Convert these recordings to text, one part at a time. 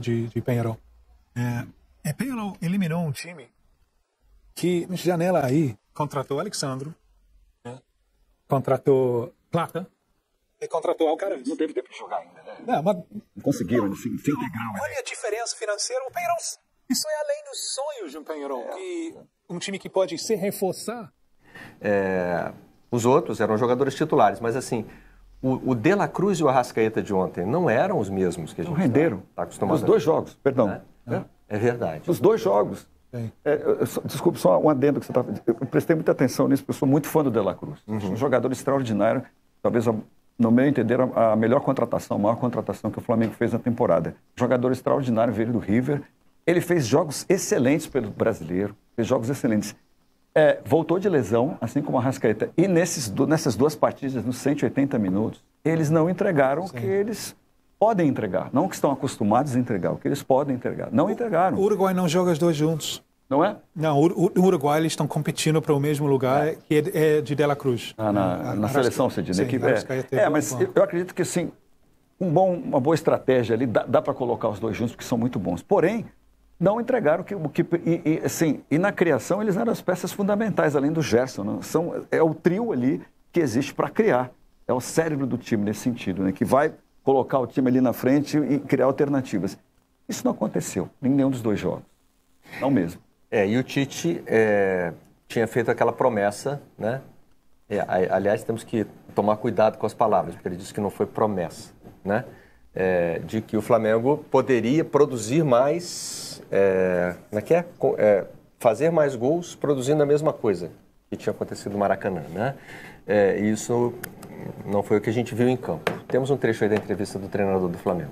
de Peñarol. Peñarol eliminou um time que, na janela aí, contratou Alexandro, contratou Plata e contratou Alcaraz. Não teve tempo de jogar ainda, né? Não, mas não conseguiram se integrar. Olha a diferença financeira. O Peñarol, isso é além dos sonhos de um Peñarol. Que um time que pode se reforçar. Os outros eram jogadores titulares, mas assim, o De La Cruz e o Arrascaeta de ontem não eram os mesmos que a gente renderam. Tá acostumado. Os dois jogos, perdão. É verdade. Os dois jogos. Desculpe, só um adendo que você estava... Eu prestei muita atenção nisso, porque eu sou muito fã do De La Cruz. Um jogador extraordinário, talvez, no meu entender, a melhor contratação, a maior contratação que o Flamengo fez na temporada. Jogador extraordinário, veio do River. Ele fez jogos excelentes pelo brasileiro, fez jogos excelentes. Voltou de lesão, assim como a Arrascaeta. E nessas duas partidas, nos 180 minutos, eles não entregaram o que eles podem entregar. Não o que estão acostumados a entregar, o que eles podem entregar. Não entregaram. O Uruguai não joga os dois juntos. Não é? Não, o Uruguai eles estão competindo para o mesmo lugar que é de De La Cruz. Na seleção, você diz. Mas eu acredito que, sim, uma boa estratégia ali, dá para colocar os dois juntos, porque são muito bons. Porém, não entregaram e na criação eles eram as peças fundamentais, além do Gerson. Né? É o trio ali que existe para criar. É o cérebro do time nesse sentido, né? Que vai colocar o time ali na frente e criar alternativas. Isso não aconteceu em nenhum dos dois jogos. Não mesmo. E o Tite tinha feito aquela promessa, né? Aliás, temos que tomar cuidado com as palavras, porque ele disse que não foi promessa, né? De que o Flamengo poderia produzir mais, fazer mais gols produzindo a mesma coisa que tinha acontecido no Maracanã, né? Isso não foi o que a gente viu em campo. Temos um trecho aí da entrevista do treinador do Flamengo.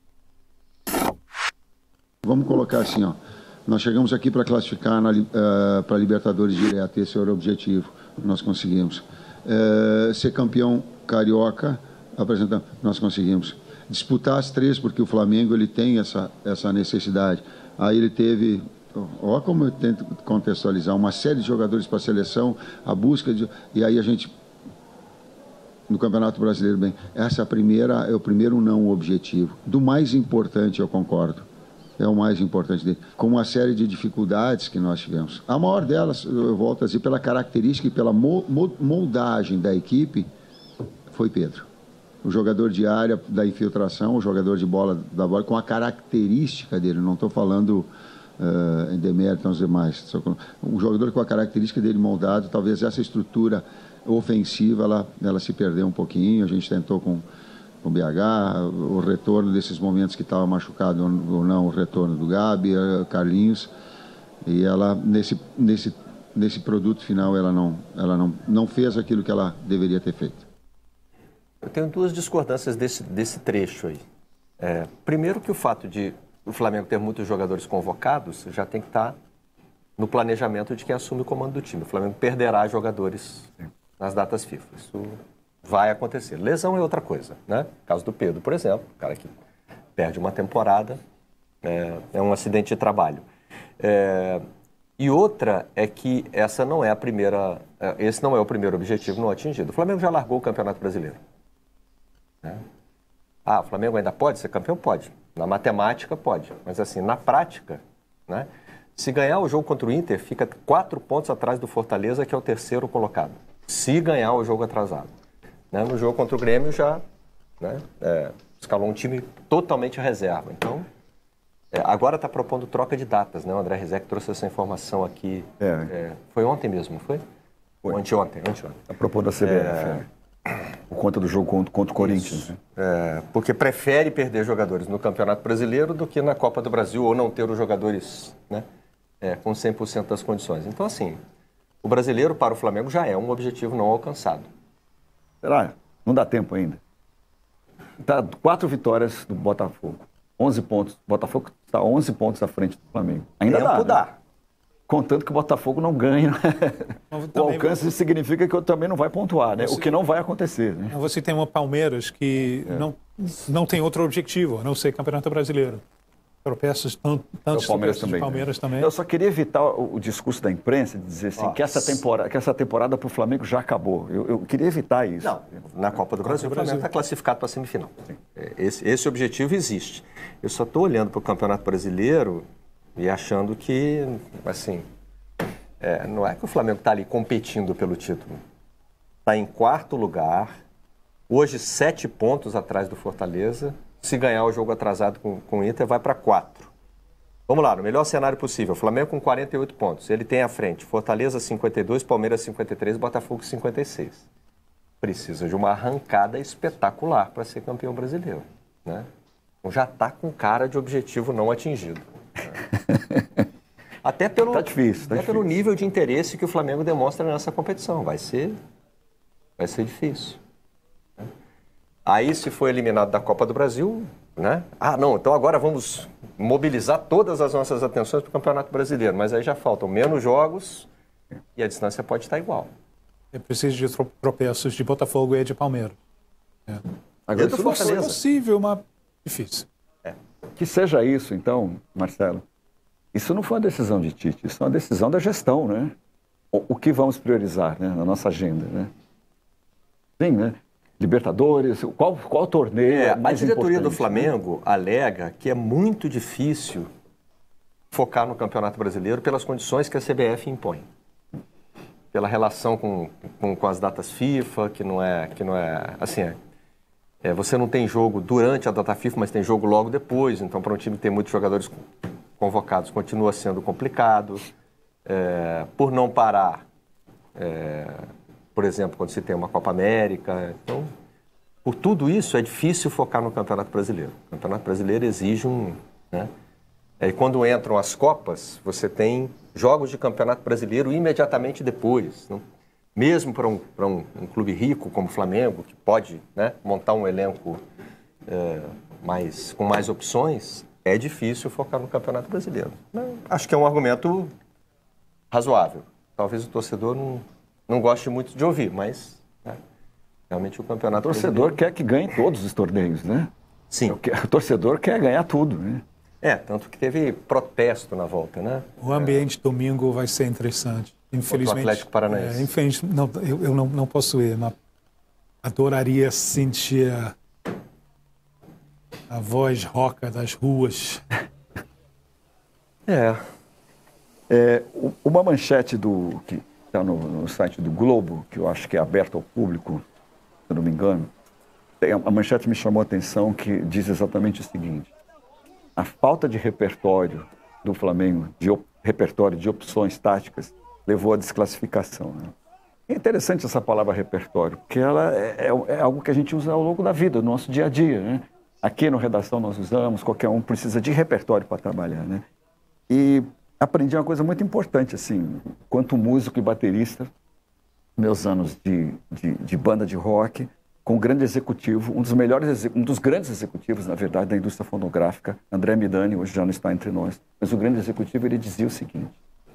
Vamos colocar assim, ó. Nós chegamos aqui para classificar para Libertadores direto, esse era o objetivo, nós conseguimos. Ser campeão carioca, apresentando, nós conseguimos. Disputar as três, porque o Flamengo ele tem essa necessidade. Aí ele teve, olha como eu tento contextualizar, uma série de jogadores para a seleção, a busca de... E aí a gente, no Campeonato Brasileiro, bem, essa é o primeiro não objetivo. Do mais importante, eu concordo. É o mais importante dele. Com uma série de dificuldades que nós tivemos. A maior delas, eu volto a dizer, pela característica e pela moldagem da equipe, foi Pedro. O jogador de área da infiltração, o jogador de bola da bola, com a característica dele, não estou falando em demérito aos demais, um jogador com a característica dele moldado, talvez essa estrutura ofensiva, ela se perdeu um pouquinho, a gente tentou com o BH, o retorno desses momentos que estava machucado ou não, o retorno do Gabi, Carlinhos, e ela, nesse produto final, ela não fez aquilo que ela deveria ter feito. Eu tenho duas discordâncias desse trecho aí. Primeiro que o fato de o Flamengo ter muitos jogadores convocados já tem que estar no planejamento de quem assume o comando do time. O Flamengo perderá jogadores nas datas FIFA. Isso vai acontecer. Lesão é outra coisa, né? No caso do Pedro, por exemplo, o cara que perde uma temporada, é um acidente de trabalho. E outra é que esse não é o primeiro objetivo não atingido. O Flamengo já largou o Campeonato Brasileiro. O Flamengo ainda pode ser campeão? Pode. Na matemática, pode. Mas assim, na prática, né? Se ganhar o jogo contra o Inter, fica 4 pontos atrás do Fortaleza, que é o terceiro colocado. Se ganhar o jogo atrasado. Né? No jogo contra o Grêmio já escalou um time totalmente reserva. Então, agora está propondo troca de datas, né? O André Rizek trouxe essa informação aqui. Foi ontem mesmo, não foi? Foi. Anteontem. A proposta da CBF. Por conta do jogo contra o Corinthians. Porque prefere perder jogadores no Campeonato Brasileiro do que na Copa do Brasil, ou não ter os jogadores, né, com 100% das condições. Então, assim, o brasileiro para o Flamengo já é um objetivo não alcançado. Será? Não dá tempo ainda. Tá 4 vitórias do Botafogo. 11 pontos. O Botafogo está 11 pontos à frente do Flamengo. Ainda dá. Né? Contanto que o Botafogo não ganha. O alcance significa que também não vai pontuar, né? O que não vai acontecer. Né? Você tem uma Palmeiras que não tem outro objetivo, a não ser Campeonato Brasileiro. tropeços, tantos tropeços do Palmeiras também. Eu só queria evitar o discurso da imprensa de dizer assim, que essa temporada para o Flamengo já acabou. Eu queria evitar isso. Não, na Copa do Brasil o Flamengo está classificado para a semifinal. Esse objetivo existe. Eu só estou olhando para o Campeonato Brasileiro e achando que, assim, não é que o Flamengo está ali competindo pelo título. Está em 4º lugar, hoje 7 pontos atrás do Fortaleza. Se ganhar o jogo atrasado com o Inter, vai para 4. Vamos lá, no melhor cenário possível. Flamengo com 48 pontos. Ele tem à frente Fortaleza 52, Palmeiras 53, Botafogo 56. Precisa de uma arrancada espetacular para ser campeão brasileiro, né? Então já está com cara de objetivo não atingido. Até pelo, tá difícil, pelo nível de interesse que o Flamengo demonstra nessa competição. Vai ser difícil. Aí, se for eliminado da Copa do Brasil, né? Não, então agora vamos mobilizar todas as nossas atenções para o Campeonato Brasileiro. Mas aí já faltam menos jogos e a distância pode estar igual. É preciso de tropeços de Botafogo e de Palmeiras. Agora, isso não é possível, mas difícil. Que seja isso, então, Marcelo. Isso não foi uma decisão de Tite, isso é uma decisão da gestão, né? O que vamos priorizar, né, na nossa agenda, né? Sim, né? Libertadores, qual torneio mais a diretoria importante, do Flamengo alega que é muito difícil focar no Campeonato Brasileiro pelas condições que a CBF impõe. Pela relação com as datas FIFA, que não é assim, você não tem jogo durante a data FIFA, mas tem jogo logo depois. Então, para um time que tem muitos jogadores convocados, continua sendo complicado. Por não parar, por exemplo, quando se tem uma Copa América. Então, por tudo isso, é difícil focar no Campeonato Brasileiro. O Campeonato Brasileiro exige né? E quando entram as Copas, você tem jogos de Campeonato Brasileiro imediatamente depois. Não? Mesmo para um clube rico como o Flamengo, que pode, né, montar um elenco com mais opções, é difícil focar no Campeonato Brasileiro. Acho que é um argumento razoável. Talvez o torcedor não goste muito de ouvir, mas realmente o Campeonato Brasileiro... O torcedor quer que ganhe todos os torneios, né? Sim. O torcedor quer ganhar tudo, né? Tanto que teve protesto na volta, né? O ambiente domingo vai ser interessante. Infelizmente, o Atlético Paranaense. Infelizmente, eu não posso ir, mas adoraria sentir a voz roca das ruas. Uma manchete que está no site do Globo, que eu acho que é aberto ao público, se eu não me engano, a manchete me chamou a atenção, que diz exatamente o seguinte: a falta de repertório do Flamengo, repertório de opções táticas, levou à desclassificação. Né? É interessante essa palavra repertório, porque ela é algo que a gente usa ao longo da vida, no nosso dia a dia. Né? Aqui no Redação nós usamos, qualquer um precisa de repertório para trabalhar. Né? E aprendi uma coisa muito importante, assim, quanto músico e baterista, meus anos de banda de rock, com um grande executivo, um dos grandes executivos, na verdade, da indústria fonográfica, André Midani, hoje já não está entre nós, mas o grande executivo, ele dizia o seguinte: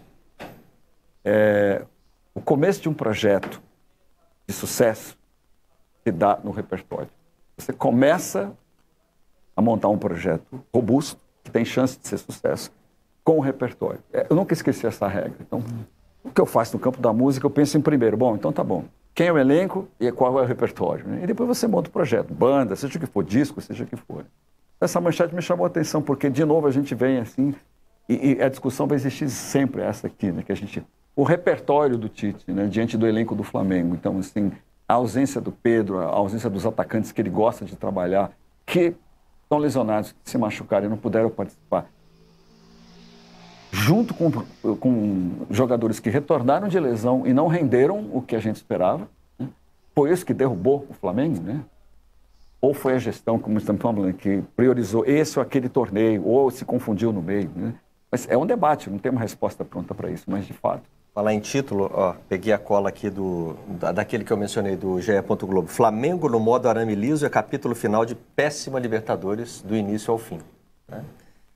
o começo de um projeto de sucesso se dá no repertório. Você começa a montar um projeto robusto, que tem chance de ser sucesso, com o repertório. Eu nunca esqueci essa regra. Então, o que eu faço no campo da música, eu penso em primeiro, então tá bom. Quem é o elenco e qual é o repertório? Né? E depois você monta o projeto, banda, seja o que for, disco, seja o que for. Essa manchete me chamou a atenção, porque, de novo, a gente vem assim, e a discussão vai existir sempre, essa aqui, né? O repertório do Tite, né, diante do elenco do Flamengo. Então, assim, a ausência do Pedro, a ausência dos atacantes que ele gosta de trabalhar, que estão lesionados, que se machucaram e não puderam participar, junto com jogadores que retornaram de lesão e não renderam o que a gente esperava, né? Foi isso que derrubou o Flamengo, né? Ou foi a gestão, como estamos falando, que priorizou esse ou aquele torneio, ou se confundiu no meio, né? Mas é um debate, não tem uma resposta pronta para isso, mas de fato. Falar em título, peguei a cola aqui daquele que eu mencionei, do GE. Globo. Flamengo no modo arame liso é capítulo final de péssima Libertadores, do início ao fim. Né?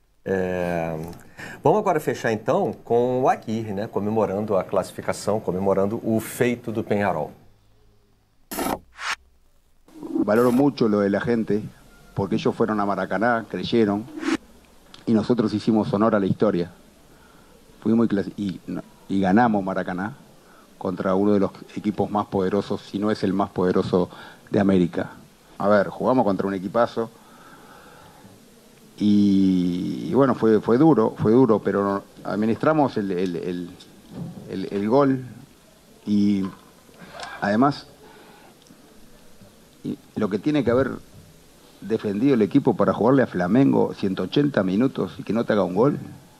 Vamos agora fechar então com o Aguirre, né? Comemorando a classificação, comemorando o feito do Peñarol. Valoro mucho lo de la gente, porque ellos fueron a Maracaná, creyeron, y nosotros hicimos honor a la historia. Fuimos y ganamos Maracaná contra uno de los equipos más poderosos, si no es el más poderoso de América. A ver, jugamos contra un equipazo y bueno, fue duro, pero administramos el gol y además lo que tiene que haber defendido el equipo para jugarle a Flamengo 180 minutos y que no te haga un gol.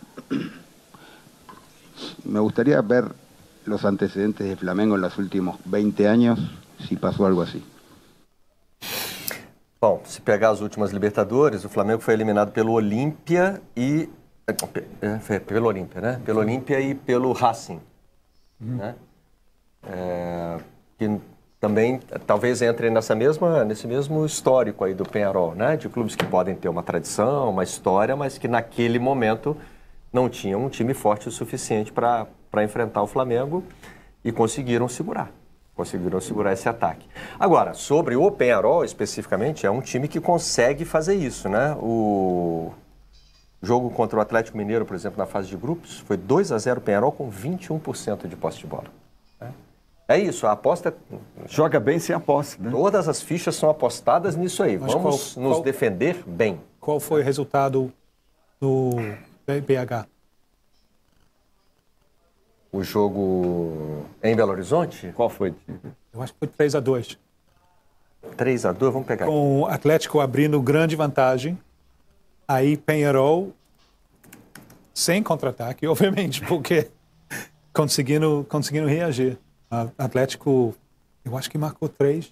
Me gustaría ver los antecedentes de Flamengo en los últimos 20 años, si pasó algo así. Bom, se pegar as últimas Libertadores, o Flamengo foi eliminado pelo Olímpia e... pelo Olímpia, né? Pelo Olímpia e pelo Racing. Né? Que também talvez entre nesse mesmo histórico aí do Peñarol, né? De clubes que podem ter uma tradição, uma história, mas que naquele momento não tinham um time forte o suficiente para enfrentar o Flamengo e conseguiram segurar esse ataque. Agora, sobre o Peñarol especificamente, é um time que consegue fazer isso, né? O jogo contra o Atlético Mineiro, por exemplo, na fase de grupos, foi 2-0 Peñarol com 21% de posse de bola. É isso, a aposta... Joga bem sem a posse, né? Todas as fichas são apostadas nisso aí. Mas vamos nos defender bem. Qual foi o resultado do BH? O jogo em Belo Horizonte? Qual foi? Eu acho que foi 3-2. 3-2, vamos pegar. Com o Atlético abrindo grande vantagem. Aí Peñarol, sem contra-ataque, obviamente, porque conseguindo reagir. O Atlético, eu acho que marcou 3.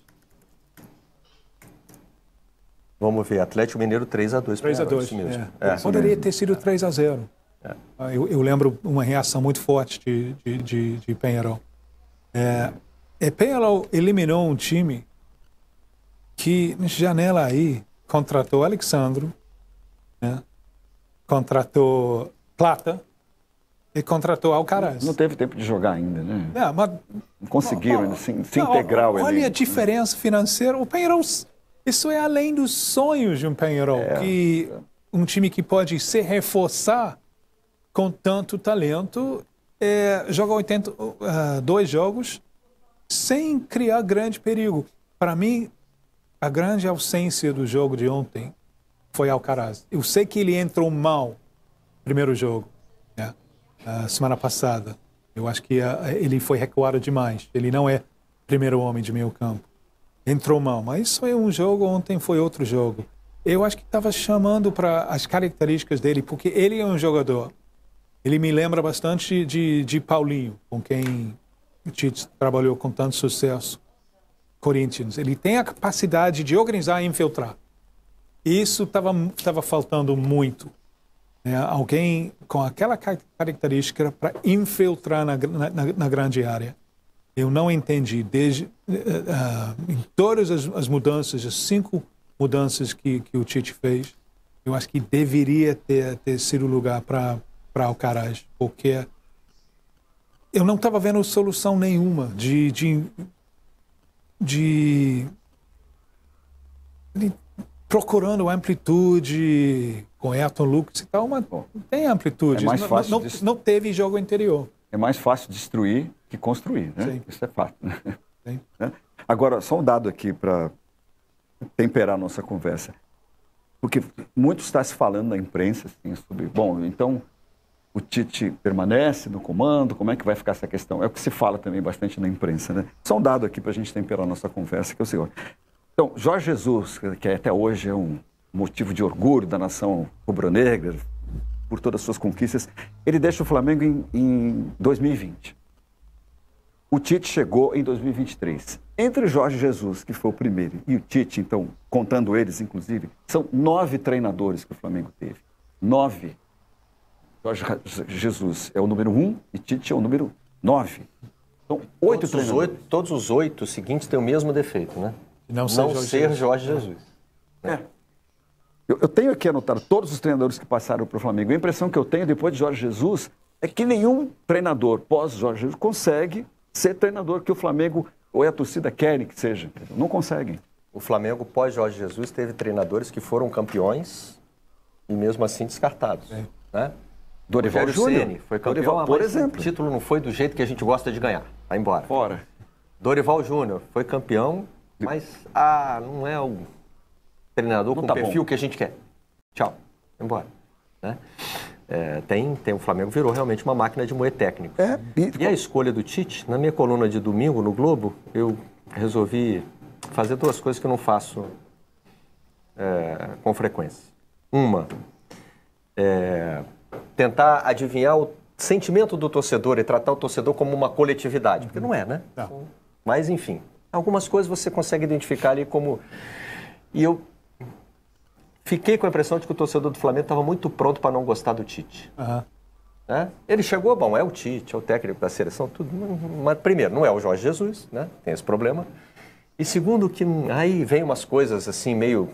Vamos ver, Atlético Mineiro 3-2. 3-2, poderia ter sido 3-0. Eu lembro uma reação muito forte de Peñarol. Peñarol eliminou um time que, na janela aí, contratou Alexandro, né? Contratou Plata e contratou Alcaraz. Não teve tempo de jogar ainda, né? Mas, não conseguiram se integrar o elenco. Olha a diferença financeira. O Peñarol, isso é além dos sonhos de um Peñarol. Que um time que pode se reforçar com tanto talento, joga 2 jogos sem criar grande perigo. Para mim, a grande ausência do jogo de ontem foi Alcaraz. Eu sei que ele entrou mal no primeiro jogo, né? Semana passada. Eu acho que ele foi recuado demais. Ele não é primeiro homem de meio campo. Entrou mal, mas isso é um jogo, ontem foi outro jogo. Eu acho que estava chamando para as características dele, porque ele é um jogador. Ele me lembra bastante de Paulinho, com quem o Tite trabalhou com tanto sucesso. Corinthians. Ele tem a capacidade de organizar e infiltrar. Isso estava faltando muito. Né? Alguém com aquela característica para infiltrar na grande área. Eu não entendi. Em todas as mudanças, as 5 mudanças que o Tite fez, eu acho que deveria ter sido lugar para Alcaraz, porque eu não estava vendo solução nenhuma de procurando amplitude com Ayrton Lucas e tal, mas tem amplitude. É mais fácil não teve jogo interior. É mais fácil destruir que construir, né? Sim. Isso é fato. Sim. Agora, só um dado aqui para temperar a nossa conversa. Porque muito está se falando na imprensa assim, sobre... Bom, então... O Tite permanece no comando? Como é que vai ficar essa questão? É o que se fala também bastante na imprensa, né? Só um dado aqui para a gente temperar a nossa conversa, que é o seguinte. Então, Jorge Jesus, que até hoje é um motivo de orgulho da nação rubro-negra, por todas as suas conquistas, ele deixa o Flamengo em 2020. O Tite chegou em 2023. Entre Jorge Jesus, que foi o primeiro, e o Tite, então, contando eles, inclusive, são 9 treinadores que o Flamengo teve. 9. Jorge Jesus é o número 1 e Tite é o número 9. Então, 8 treinadores. Todos os 8 seguintes têm o mesmo defeito, né? Não ser Jorge Jesus. Eu tenho aqui anotado todos os treinadores que passaram para o Flamengo. A impressão que eu tenho depois de Jorge Jesus é que nenhum treinador pós-Jorge Jesus consegue ser treinador que o Flamengo ou a torcida querem que seja. Não conseguem. O Flamengo pós-Jorge Jesus teve treinadores que foram campeões e mesmo assim descartados. Né? Dorival Júnior Ceni foi campeão, por exemplo. O título não foi do jeito que a gente gosta de ganhar. Vai embora. Fora. Dorival Júnior foi campeão, mas não é o treinador com o perfil que a gente quer. Tchau. Vai embora. Né? O Flamengo virou realmente uma máquina de moer técnico. E a escolha do Tite, na minha coluna de domingo no Globo, eu resolvi fazer duas coisas que eu não faço com frequência. Uma, tentar adivinhar o sentimento do torcedor e tratar o torcedor como uma coletividade, porque não é, né? Não. Mas, enfim, algumas coisas você consegue identificar ali como... E eu fiquei com a impressão de que o torcedor do Flamengo estava muito pronto para não gostar do Tite. Uhum. Né? Ele chegou, bom, é o Tite, é o técnico da seleção, tudo. Mas, primeiro, não é o Jorge Jesus, né? Tem esse problema. E segundo, que aí vem umas coisas assim, meio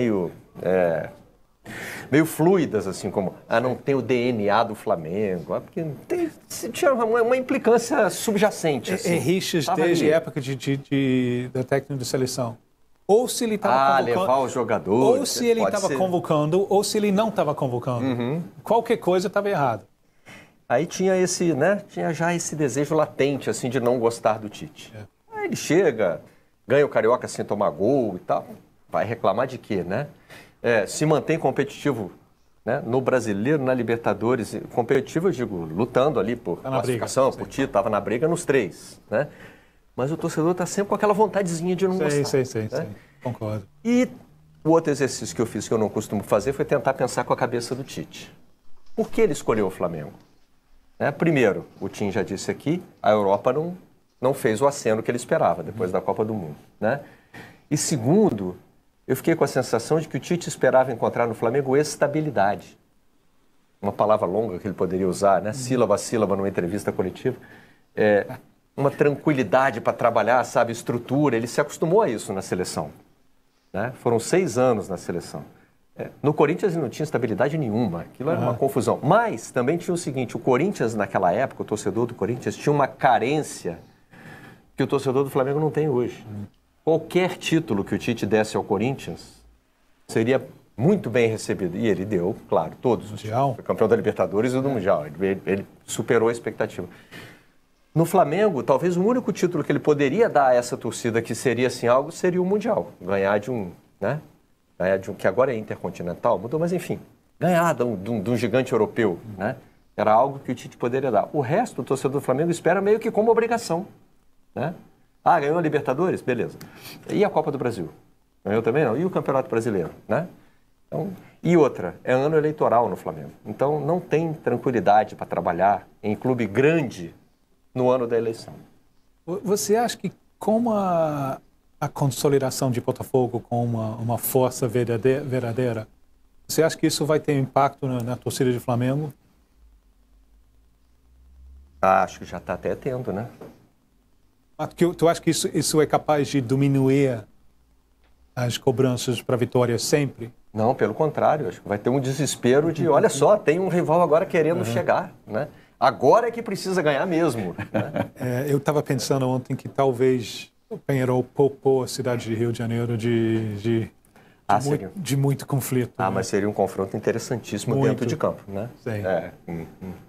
fluidas, assim, como, não tem o DNA do Flamengo, porque tinha uma implicância subjacente. Assim, rixas desde a época da técnica de seleção. Ou se ele estava convocando... levar os jogadores... Ou se ele estava convocando, ou se ele não estava convocando. Uhum. Qualquer coisa estava errado. Aí tinha tinha já esse desejo latente, assim, de não gostar do Tite. Aí ele chega, ganha o Carioca sem tomar gol e tal, vai reclamar de quê, né? Se mantém competitivo, né? No Brasileiro, na Libertadores, competitivo, eu digo, lutando ali por classificação, por título, estava na briga nos 3, né? Mas o torcedor está sempre com aquela vontadezinha de não gostar. Sim, concordo. E o outro exercício que eu fiz, que eu não costumo fazer, foi tentar pensar com a cabeça do Tite. Por que ele escolheu o Flamengo? Primeiro, o Tim já disse aqui, a Europa não fez o aceno que ele esperava depois da Copa do Mundo. Né? E segundo, eu fiquei com a sensação de que o Tite esperava encontrar no Flamengo estabilidade. Uma palavra longa que ele poderia usar, né? Sílaba a sílaba numa entrevista coletiva. Uma tranquilidade para trabalhar, sabe, estrutura. Ele se acostumou a isso na seleção. Né? Foram 6 anos na seleção. No Corinthians ele não tinha estabilidade nenhuma. Aquilo era uma confusão. Mas também tinha o seguinte, o Corinthians naquela época, o torcedor do Corinthians tinha uma carência que o torcedor do Flamengo não tem hoje. Qualquer título que o Tite desse ao Corinthians seria muito bem recebido. E ele deu, claro, todos. Mundial. Foi campeão da Libertadores e do Mundial. Ele superou a expectativa. No Flamengo, talvez o único título que ele poderia dar a essa torcida que seria assim algo, seria o Mundial. Ganhar de um, né? Ganhar de um, que agora é intercontinental, mudou, mas enfim, ganhar de um gigante europeu, né? Era algo que o Tite poderia dar. O resto, o torcedor do Flamengo espera meio que como obrigação, né? Ganhou a Libertadores? Beleza. E a Copa do Brasil? Ganhou também não? E o Campeonato Brasileiro, né? Então, e outra, é ano eleitoral no Flamengo. Então não tem tranquilidade para trabalhar em clube grande no ano da eleição. Você acha que como a consolidação de Botafogo como uma força verdadeira, você acha que isso vai ter impacto na torcida de Flamengo? Acho que já está até tendo, né? Tu acha que isso é capaz de diminuir as cobranças para a vitória sempre? Não, pelo contrário. Acho que vai ter um desespero de, olha só, tem um rival agora querendo chegar, né? Agora é que precisa ganhar mesmo. Né? Eu estava pensando ontem que talvez o Penharol poupou a cidade de Rio de Janeiro de muito conflito. Né? Mas seria um confronto interessantíssimo dentro de campo, né? Sim.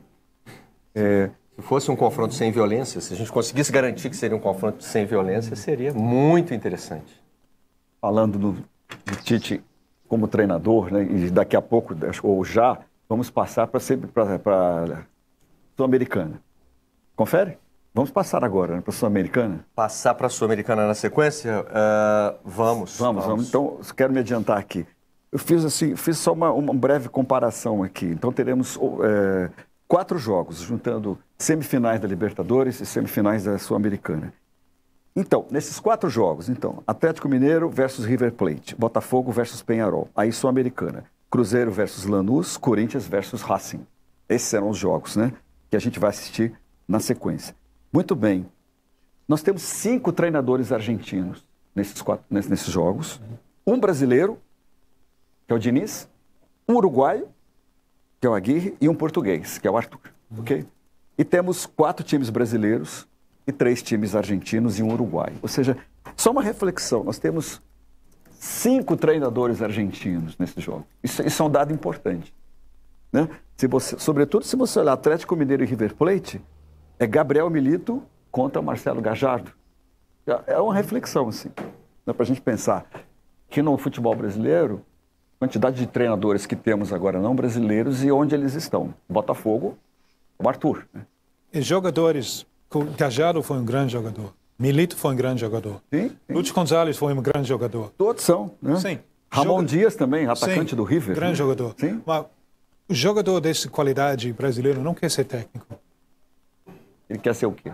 Se fosse um confronto sem violência, se a gente conseguisse garantir que seria um confronto sem violência, seria muito interessante. Falando do Tite como treinador, né, e daqui a pouco, ou já, vamos passar para a Sul-Americana. Confere? Vamos passar agora, né, para a Sul-Americana? Passar para a Sul-Americana na sequência? Vamos. Então, quero me adiantar aqui. Eu fiz só uma breve comparação aqui. Então, teremos 4 jogos, juntando semifinais da Libertadores e semifinais da Sul-Americana. Então, nesses 4 jogos, Atlético Mineiro versus River Plate, Botafogo versus Penharol, aí Sul-Americana, Cruzeiro versus Lanús, Corinthians versus Racing. Esses serão os jogos, né, que a gente vai assistir na sequência. Muito bem. Nós temos 5 treinadores argentinos nesses jogos. Um brasileiro, que é o Diniz, um uruguaio, que é o Aguirre, e um português, que é o Arthur. Ok? E temos 4 times brasileiros e 3 times argentinos e um uruguaio. Ou seja, só uma reflexão. Nós temos 5 treinadores argentinos nesse jogo. Isso é um dado importante. Né? Sobretudo se você olhar Atlético Mineiro e River Plate, é Gabriel Milito contra Marcelo Gallardo. É uma reflexão, assim, né, para a gente pensar que no futebol brasileiro, a quantidade de treinadores que temos agora não brasileiros e onde eles estão. Botafogo, o Arthur. Né? E jogadores, Gallardo foi um grande jogador, Milito foi um grande jogador, Sim. Lúcio Gonzalez foi um grande jogador. Todos são. Né? Sim. Ramon Dias também, atacante do River. Grande né? jogador. Sim. Mas o jogador dessa qualidade brasileiro não quer ser técnico. Ele quer ser o quê?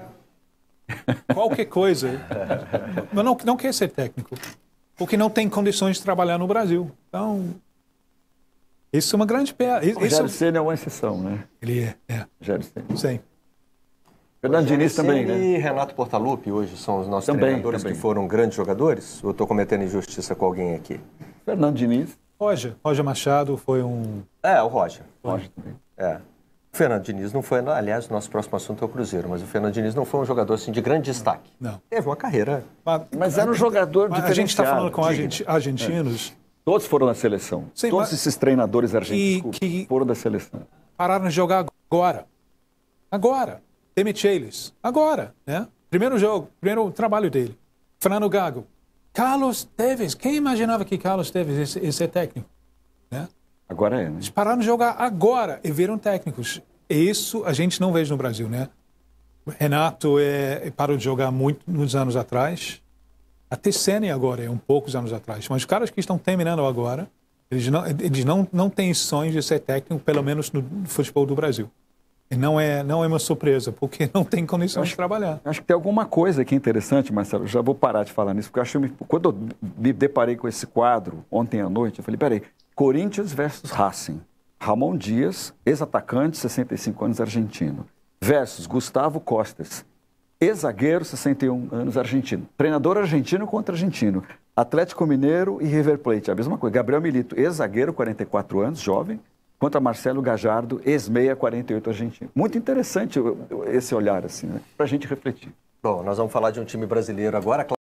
Qualquer coisa. Mas não quer ser técnico. Porque não tem condições de trabalhar no Brasil. Então, isso é uma grande perda. O Rogério Ceni é uma exceção, né? Ele é. Rogério Ceni. Sim. Fernando Diniz também, né? E Renato Portaluppi hoje são os nossos Também. treinadores que foram grandes jogadores? Ou eu estou cometendo injustiça com alguém aqui? Fernando Diniz. Roger Machado foi um... O Roger. Roger também. O Fernando Diniz não foi, aliás, o nosso próximo assunto é o Cruzeiro, mas o Fernando Diniz não foi um jogador assim, de grande destaque. Não. Teve uma carreira. Mas era um jogador A gente está falando com diferenciado. argentinos. Todos foram da seleção. Sim, Todos esses treinadores argentinos que foram da seleção. pararam de jogar agora. Agora. Demite eles. Agora. Né? Primeiro jogo, primeiro trabalho dele. Fernando Gago. Carlos Tevez. Quem imaginava que Carlos Tevez ia ser técnico? Né? Agora é, né? Eles pararam de jogar agora e viram técnicos. Isso a gente não vê no Brasil, né? Renato parou de jogar muitos anos atrás. Até Ceni agora, poucos anos atrás. Mas os caras que estão terminando agora, eles não têm sonhos de ser técnico, pelo menos no futebol do Brasil. E não é uma surpresa, porque não tem condições de trabalhar. Acho que tem alguma coisa aqui interessante, Marcelo. Já vou parar de falar nisso, porque quando eu me deparei com esse quadro ontem à noite, eu falei, peraí, Corinthians versus Racing. Ramon Dias, ex-atacante, 65 anos, argentino. Versus Gustavo Costas, ex-zagueiro, 61 anos, argentino. Treinador argentino contra argentino. Atlético Mineiro e River Plate, a mesma coisa. Gabriel Milito, ex-zagueiro, 44 anos, jovem, contra Marcelo Gallardo, ex-meia, 48, argentino. Muito interessante esse olhar, assim, né? Pra gente refletir. Bom, nós vamos falar de um time brasileiro agora.